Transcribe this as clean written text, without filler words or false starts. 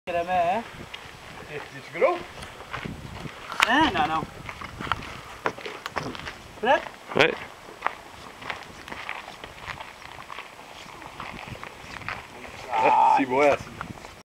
Hein? Es-tu gros? Hein? Non, non. Prêt? Ouais. Ah, c'est bon,